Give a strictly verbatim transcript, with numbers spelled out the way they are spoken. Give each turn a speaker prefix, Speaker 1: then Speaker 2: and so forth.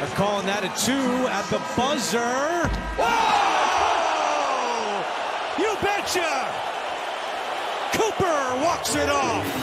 Speaker 1: They're calling that a two at the buzzer. Whoa! You betcha! Cooper walks it off.